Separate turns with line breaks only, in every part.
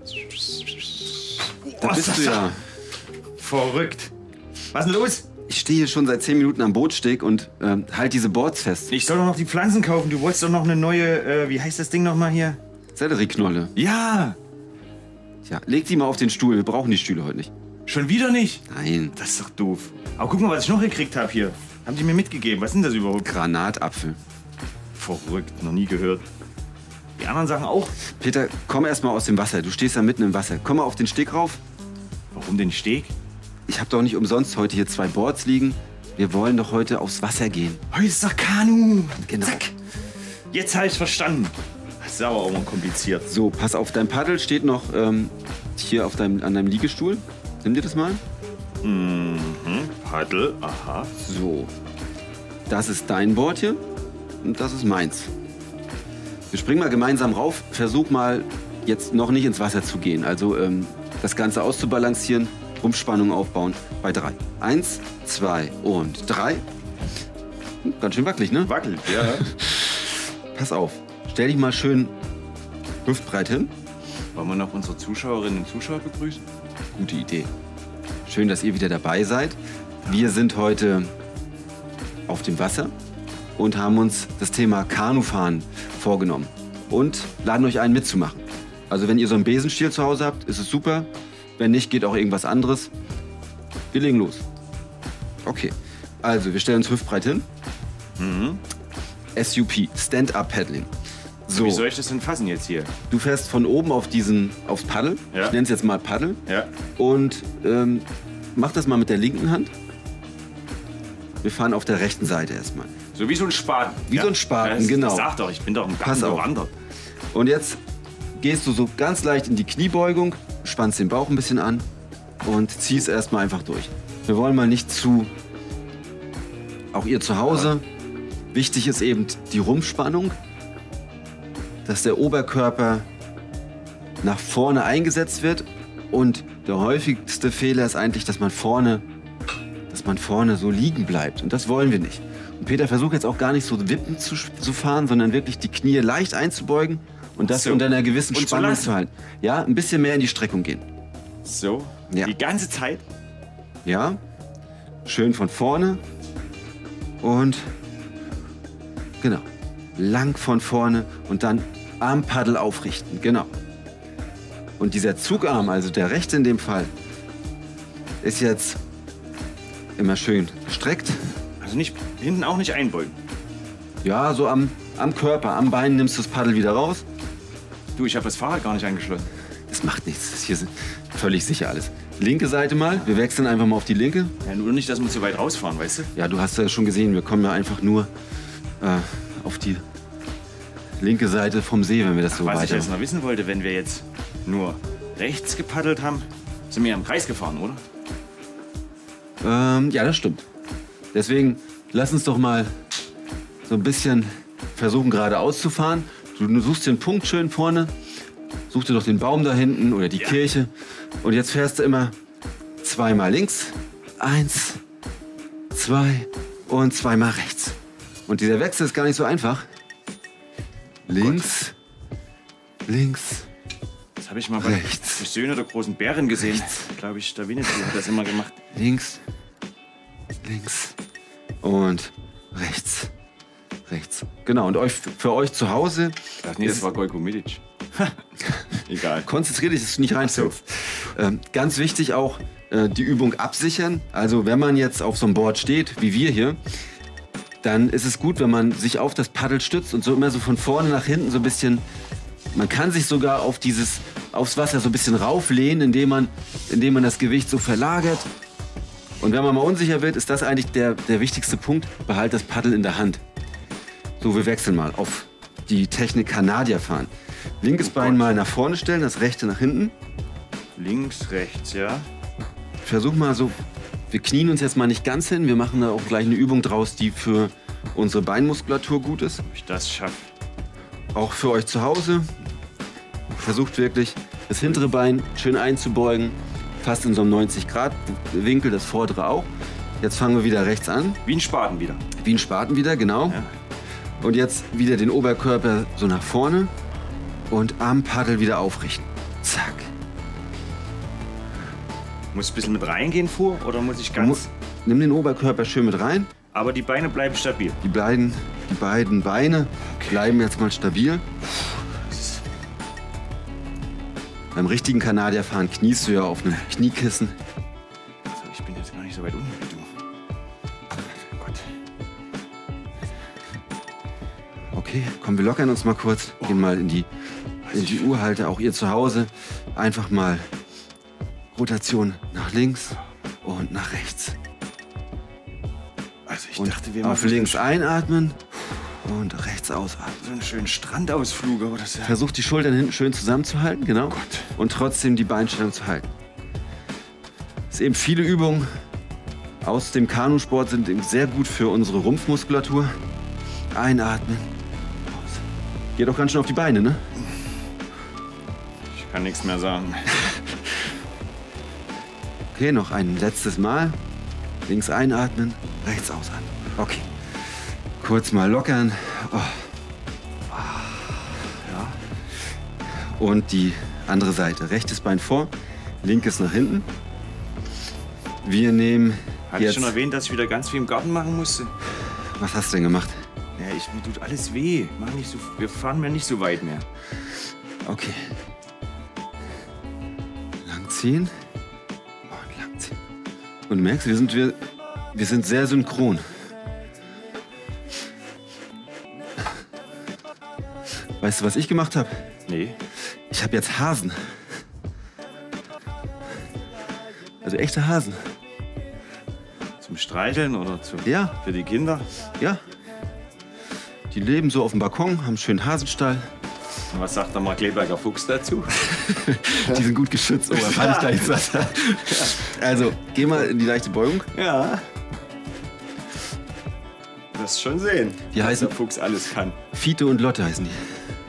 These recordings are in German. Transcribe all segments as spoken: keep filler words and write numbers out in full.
Da
Was
bist
ist
du
das?
ja.
Verrückt. Was ist denn los?
Ich stehe hier schon seit zehn Minuten am Bootsteg und ähm, halt diese Boards fest.
Ich soll doch noch die Pflanzen kaufen. Du wolltest doch noch eine neue, äh, wie heißt das Ding nochmal hier?
Sellerieknolle.
Ja,
Tja, leg die mal auf den Stuhl. Wir brauchen die Stühle heute nicht.
schon wieder nicht.
Nein.
Das ist doch doof. Aber guck mal, was ich noch gekriegt habe hier. Haben die mir mitgegeben. Was sind das überhaupt?
Granatapfel.
Verrückt, noch nie gehört. Die anderen Sachen auch.
Peter, komm erst mal aus dem Wasser. Du stehst da mitten im Wasser. Komm mal auf den Steg rauf.
Warum den Steg?
Ich habe doch nicht umsonst heute hier zwei Boards liegen. Wir wollen doch heute aufs Wasser gehen.
Heute ist doch Kanu.
Genau.
Zack. Jetzt habe ich verstanden. Das ist aber auch mal kompliziert.
So, pass auf, dein Paddel steht noch ähm, hier auf deinem, an deinem Liegestuhl. Nimm dir das mal.
Mhm. Paddel, aha.
So, das ist dein Board hier und das ist meins. Wir springen mal gemeinsam rauf. Versuch mal jetzt noch nicht ins Wasser zu gehen. Also ähm, das Ganze auszubalancieren, Rumpfspannung aufbauen bei drei. Eins, zwei und drei. Hm, ganz schön wackelig, ne?
Wackelt, ja.
Pass auf, stell dich mal schön hüftbreit hin.
Wollen wir noch unsere Zuschauerinnen und Zuschauer begrüßen?
Gute Idee. Schön, dass ihr wieder dabei seid. Wir sind heute auf dem Wasser und haben uns das Thema Kanufahren vorgenommen und laden euch ein, mitzumachen. Also wenn ihr so einen Besenstiel zu Hause habt, ist es super. Wenn nicht, geht auch irgendwas anderes. Wir legen los. Okay, also wir stellen uns hüftbreit hin.
Mhm.
S U P, Stand-Up Paddling. So,
Wie soll ich das denn fassen jetzt hier?
du fährst von oben auf diesen, aufs Paddel.
Ja.
Ich nenne es jetzt mal Paddel.
Ja.
Und ähm, mach das mal mit der linken Hand. Wir fahren auf der rechten Seite erstmal.
So wie so ein Spaten.
Wie so ein Spaten,
das,
genau.
Das sagt doch, ich bin doch ein
Pass auf.
Gattengewandert.
Und jetzt gehst du so ganz leicht in die Kniebeugung, spannst den Bauch ein bisschen an und ziehst erstmal einfach durch. Wir wollen mal nicht zu, auch ihr zu Hause, wichtig ist eben die Rumpfspannung, dass der Oberkörper nach vorne eingesetzt wird und der häufigste Fehler ist eigentlich, dass man vorne, dass man vorne so liegen bleibt und das wollen wir nicht. Und Peter versucht jetzt auch gar nicht so wippend zu, zu fahren, sondern wirklich die Knie leicht einzubeugen und das
So.
unter einer gewissen
Und zu
Spannung
lassen.
zu halten. Ja, ein bisschen mehr in die Streckung gehen.
So,
Ja.
die ganze Zeit.
Ja, schön von vorne und genau, lang von vorne und dann Armpaddel aufrichten, genau. Und dieser Zugarm, also der rechte in dem Fall, ist jetzt immer schön gestreckt.
Also nicht, hinten auch nicht einbeugen.
Ja, so am, am Körper, am Bein nimmst du das Paddel wieder raus.
Du, ich habe das Fahrrad gar nicht angeschlossen.
Das macht nichts, das ist hier völlig sicher alles. Linke Seite mal, wir wechseln einfach mal auf die linke.
Ja, nur nicht, dass wir zu weit rausfahren, weißt du?
Ja, du hast ja schon gesehen, wir kommen ja einfach nur äh, auf die linke Seite vom See, wenn wir das so
Was ich
weiter.
jetzt noch wissen wollte, wenn wir jetzt nur rechts gepaddelt haben, sind wir ja im Kreis gefahren, oder?
Ähm, ja, das stimmt. Deswegen lass uns doch mal so ein bisschen versuchen, geradeaus zu fahren. Du suchst den Punkt schön vorne, such dir doch den Baum da hinten oder die
Ja.
Kirche. Und jetzt fährst du immer zweimal links, eins, zwei und zweimal rechts. Und dieser Wechsel ist gar nicht so einfach. Links, links,
Das habe ich mal bei
Rechts.
die Söhne der großen Bären gesehen. Glaube ich, der Winnetou hat das immer gemacht.
links, links und rechts, rechts. Genau, und euch, für euch zu Hause,
Ach nee, das war Gojko Mitic. Egal.
konzentriert dich, dass du nicht reinfällst. Ähm, ganz wichtig auch, äh, die Übung absichern. Also wenn man jetzt auf so einem Board steht, wie wir hier, dann ist es gut, wenn man sich auf das Paddel stützt und so immer so von vorne nach hinten so ein bisschen, man kann sich sogar auf dieses, aufs Wasser so ein bisschen rauflehnen, indem man, indem man das Gewicht so verlagert. Und wenn man mal unsicher wird, ist das eigentlich der, der wichtigste Punkt, behalt das Paddel in der Hand. So, wir wechseln mal auf die Technik Kanadier fahren. Linkes Bein mal nach vorne stellen, das rechte nach hinten.
Links, rechts, ja.
Versuch mal so, wir knien uns jetzt mal nicht ganz hin, wir machen da auch gleich eine Übung draus, die für unsere Beinmuskulatur gut ist.
Ob ich das schaffe.
Auch für euch zu Hause. Versucht wirklich, das hintere Bein schön einzubeugen, fast in so einem neunzig Grad Winkel, das vordere auch. Jetzt fangen wir wieder rechts an,
Wie ein Spaten wieder.
wie ein Spaten wieder, genau.
Ja.
Und jetzt wieder den Oberkörper so nach vorne und am Paddel wieder aufrichten. Zack,
Muss ich ein bisschen mit reingehen vor oder muss ich ganz...
Nimm den Oberkörper schön mit rein.
Aber die Beine bleiben stabil.
Die beiden, die beiden Beine bleiben jetzt mal stabil. Beim richtigen Kanadierfahren kniest du ja auf einem Kniekissen.
Also ich bin jetzt gar nicht so weit unten wie du. Gott.
Okay, komm, wir lockern uns mal kurz. Gehen mal in die, in die Uhrhalte, auch ihr zu Hause. Einfach mal Rotation nach links und nach rechts.
Also ich
Und
dachte, wir
auf
machen
links einatmen und rechts ausatmen.
so einen schönen Strandausflug, aber das ist ja...
Versucht die Schultern hinten schön zusammenzuhalten, genau.
Gott.
Und trotzdem die Beinstellung zu halten. Es ist eben viele Übungen aus dem Kanusport sind eben sehr gut für unsere Rumpfmuskulatur. Einatmen. Aus. Geht auch ganz schön auf die Beine, ne?
Ich kann nichts mehr sagen.
Okay, noch ein letztes Mal. Links einatmen, rechts ausatmen. Okay. Kurz mal lockern. Oh. Ja. Und die andere Seite. Rechtes Bein vor, linkes nach hinten. Wir nehmen
Hatte
jetzt...
ich schon erwähnt, dass ich wieder ganz viel im Garten machen musste?
Was hast du denn gemacht?
Ja, ich, mir tut alles weh. Mach nicht so, wir fahren mir nicht so weit mehr.
Okay. Langziehen. Und langziehen. Und du merkst, wir sind, wir, wir sind sehr synchron. Weißt du, was ich gemacht habe?
Nee.
Ich habe jetzt Hasen. Also echte Hasen.
Zum Streicheln oder zu,
Ja.
für die Kinder?
Ja. Die leben so auf dem Balkon, haben einen schönen Hasenstall.
Und was sagt der Markleberger Fuchs dazu?
Die sind gut geschützt, aber fand ich gleich satt. Also, geh mal in die leichte Beugung.
Ja. Das ist schon sehen,
Die
was
heißen-
der Fuchs alles kann.
Fiete und Lotte heißen die.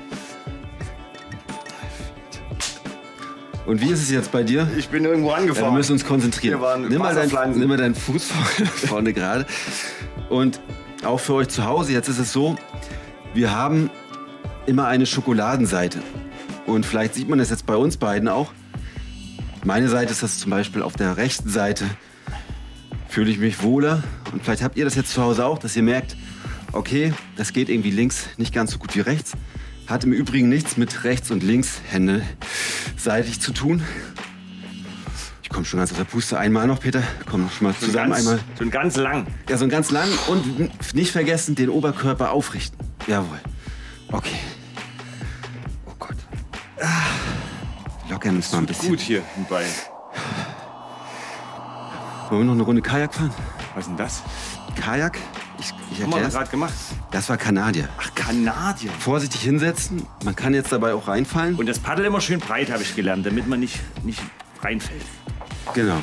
Und wie ist es jetzt bei dir?
Ich bin irgendwo
Ja, wir
angefahren.
müssen uns konzentrieren.
Wir waren
Nimm mal, dein,
Wasserpflanzen.
nimm mal deinen Fuß vorne, vorne gerade. Und auch für euch zu Hause, jetzt ist es so, wir haben immer eine Schokoladenseite. Und vielleicht sieht man das jetzt bei uns beiden auch. Meine Seite ist das zum Beispiel auf der rechten Seite. Fühle ich mich wohler. Und vielleicht habt ihr das jetzt zu Hause auch, dass ihr merkt, okay, das geht irgendwie links nicht ganz so gut wie rechts. Hat im Übrigen nichts mit rechts und links Hände seitig zu tun. Ich komme schon ganz aus der Puste. Einmal noch, Peter. Komm schon mal
So
zusammen
ganz,
einmal.
so ein ganz lang.
Ja, so ein ganz lang und nicht vergessen, den Oberkörper aufrichten. Jawohl. Okay. Oh Gott. Ah. Lockern uns mal ein bisschen.
Gut hier im Bein.
Wollen wir noch eine Runde Kajak fahren?
Was ist denn das?
Kajak? Ich, ich
Haben wir
erklär's.
gerade gemacht.
Das war Kanadier.
Ach, Kanadier.
Vorsichtig hinsetzen. Man kann jetzt dabei auch reinfallen.
Und das Paddel immer schön breit, habe ich gelernt, damit man nicht, nicht reinfällt.
Genau.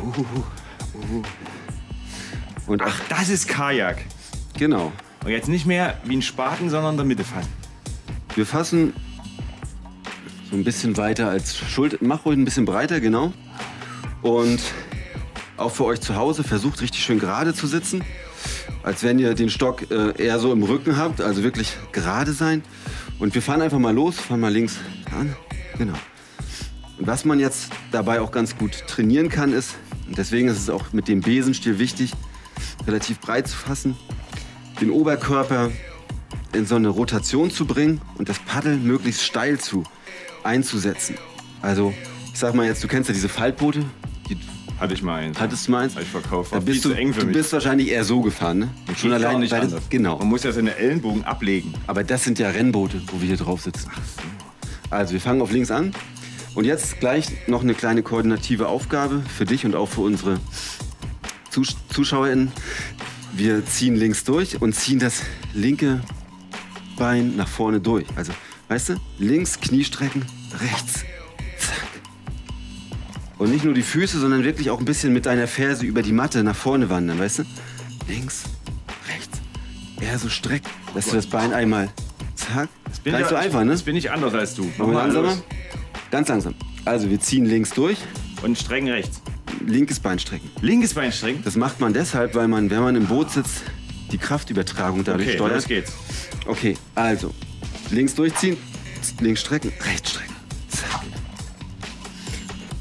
Und
Ach, das ist Kajak.
genau.
Und jetzt nicht mehr wie ein Spaten, sondern in der Mitte fassen.
Wir fassen so ein bisschen weiter als Schulter. Mach ruhig ein bisschen breiter, genau. Und auch für euch zu Hause, versucht richtig schön gerade zu sitzen. Als wenn ihr den Stock äh, eher so im Rücken habt, also wirklich gerade sein. Und wir fahren einfach mal los, fahren mal links an. Genau. Und was man jetzt dabei auch ganz gut trainieren kann, ist, und deswegen ist es auch mit dem Besenstiel wichtig, relativ breit zu fassen, den Oberkörper in so eine Rotation zu bringen und das Paddel möglichst steil zu einzusetzen. Also, ich sag mal jetzt, du kennst ja diese Faltboote, die
Hatte ich mal eins.
hattest du mal eins?
Habe ich verkauft.
Da
War viel
bist
zu
du,
eng für
du
mich.
bist wahrscheinlich eher so gefahren, ne? Und schon
Geht gar
allein
nicht
bei das,
anders.
genau.
Man muss ja seine Ellenbogen ablegen.
Aber das sind ja Rennboote, wo wir hier drauf sitzen. Also wir fangen auf links an. Und jetzt gleich noch eine kleine koordinative Aufgabe für dich und auch für unsere Zus ZuschauerInnen. Wir ziehen links durch und ziehen das linke Bein nach vorne durch. Also, weißt du, links Knie strecken, rechts, zack. Und nicht nur die Füße, sondern wirklich auch ein bisschen mit deiner Ferse über die Matte nach vorne wandern, weißt du? Links, rechts, eher so strecken, dass du das Bein einmal, zack.
Bin
Gar nicht so
ich,
einfach, ne?
Das bin ich anders als du.
Machen wir
Nochmal
langsamer?
los.
Ganz langsam. Also wir ziehen links durch,
Und strecken rechts.
linkes Bein strecken.
Linkes Bein strecken.
Das macht man deshalb, weil man, wenn man im Boot sitzt, die Kraftübertragung dadurch
Okay,
steuert.
los geht's.
Okay, also links durchziehen, links strecken, rechts strecken. Zack.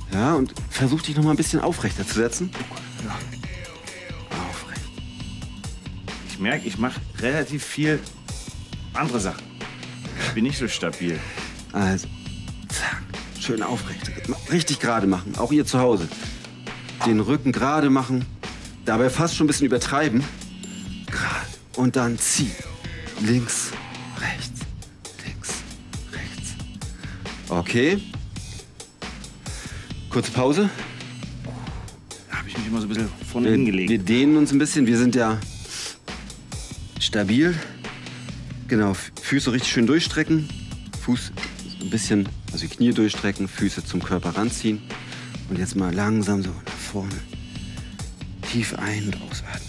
Ja, und versuch dich noch mal ein bisschen aufrechter zu setzen.
Ja. Aufrecht. Ich merke, ich mache relativ viel andere Sachen. Ich bin nicht so stabil.
Also, zack, schön aufrecht. Richtig gerade machen, auch ihr zu Hause. Den Rücken gerade machen, dabei fast schon ein bisschen übertreiben. Gerade. Und dann zieh. Links, rechts, links, rechts. Okay. Kurze Pause.
Da habe ich mich immer so ein bisschen vorne
Wir,
hingelegt.
wir dehnen uns ein bisschen. Wir sind ja stabil. Genau, Füße richtig schön durchstrecken. Fuß ein bisschen, also die Knie durchstrecken, Füße zum Körper ranziehen. Und jetzt mal langsam so nach vorne. Tief ein- und ausatmen.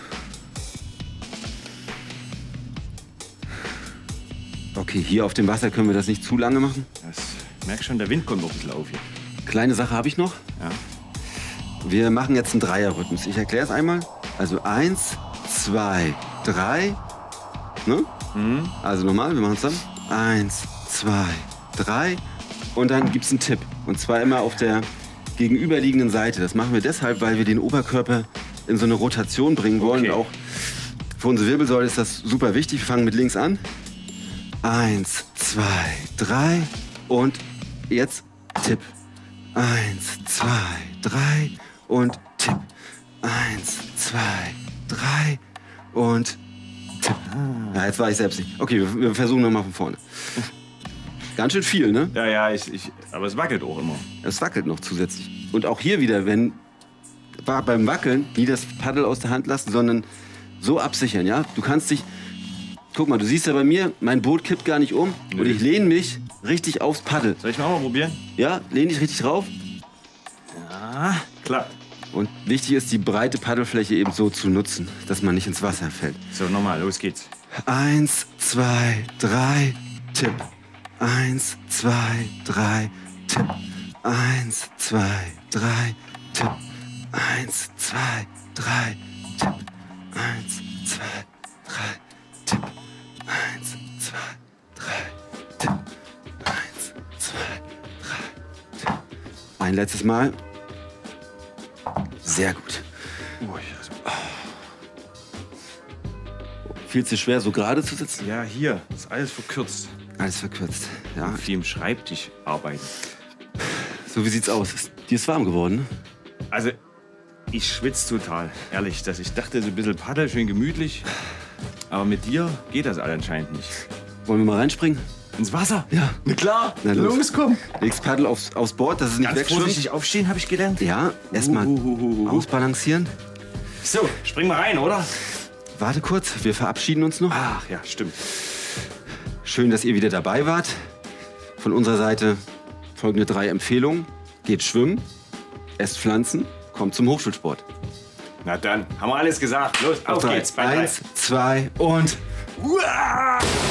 Okay, hier auf dem Wasser können wir das nicht zu lange machen.
Das merk schon, der Wind kommt noch ein bisschen auf hier.
Kleine Sache habe ich noch.
Ja.
Wir machen jetzt einen Dreierrhythmus. Ich erkläre es einmal. Also eins, zwei, drei. Ne?
Mhm.
Also nochmal, wir machen es dann. Eins, zwei, drei. Und dann gibt es einen Tipp. Und zwar immer auf der gegenüberliegenden Seite. Das machen wir deshalb, weil wir den Oberkörper in so eine Rotation bringen wollen.
Okay.
Und auch für unsere Wirbelsäule ist das super wichtig. Wir fangen mit links an. Eins, zwei, drei. Und jetzt Tipp. Eins, zwei, drei. Und Tipp. Eins, zwei, drei. Und Tipp. Ja, jetzt war ich selbst nicht. Okay, wir, wir versuchen nochmal von vorne. Ganz schön viel, ne?
Ja, ja, ich, ich, aber es wackelt auch immer.
Es wackelt noch zusätzlich. Und auch hier wieder, wenn war beim Wackeln nie das Paddel aus der Hand lassen, sondern so absichern, ja? Du kannst dich, guck mal, du siehst ja bei mir, mein Boot kippt gar nicht um.
Nö.
Und ich lehne mich richtig aufs Paddel.
Soll ich mal, mal probieren?
Ja, lehne dich richtig rauf.
Ja, klappt.
Und wichtig ist, die breite Paddelfläche eben so zu nutzen, dass man nicht ins Wasser fällt.
So, nochmal, los geht's.
Eins, zwei, drei, Tipp. Eins, zwei, drei, Tipp. Eins, zwei, drei, Tipp. Eins, zwei, drei, Tipp. Eins, zwei, drei, Tipp. Eins, zwei, drei, Tipp. Eins, zwei, drei, Tipp. Ein letztes Mal. Sehr gut.
Ui, also,
Viel zu schwer, so gerade zu sitzen?
ja, hier, ist alles verkürzt.
Alles verkürzt. Ja.
Viel im Schreibtisch arbeiten.
So, wie sieht's aus? Ist, dir ist warm geworden, ne?
Also, ich schwitze total, ehrlich. Dass ich dachte, so ein bisschen Paddel, schön gemütlich. Aber mit dir geht das alles anscheinend nicht.
Wollen wir mal reinspringen?
Ins Wasser?
Ja.
Na klar.
Na los.
los, komm.
Legst Paddel aufs, aufs Board, dass es nicht
Ganz
wegschwimmt.
vorsichtig aufstehen, habe ich gelernt.
Ja, erstmal
Uhuhuhu.
ausbalancieren.
So, spring mal rein, oder?
Warte kurz, wir verabschieden uns noch.
Ach ja, stimmt.
Schön, dass ihr wieder dabei wart. Von unserer Seite folgende drei Empfehlungen. Geht schwimmen, esst Pflanzen, kommt zum Hochschulsport.
Na dann, haben wir alles gesagt. Los, auf
drei.
geht's. Bei
Eins, zwei und...
drei. Uah!